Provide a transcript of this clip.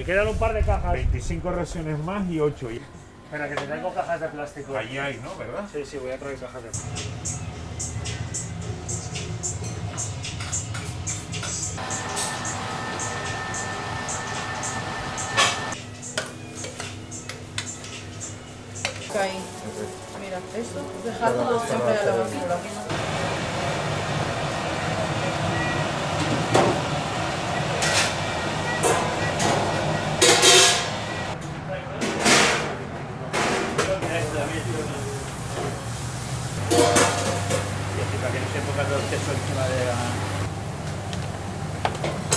quedan un par de cajas. 25 raciones más y 8. Espera, que te traigo cajas de plástico. Ahí hay, ¿no? ¿Verdad? Sí, sí, voy a traer cajas de plástico. Ahí. Mira, eso, dejarlo siempre a la basura. Para que no se ponga todo el queso encima de la...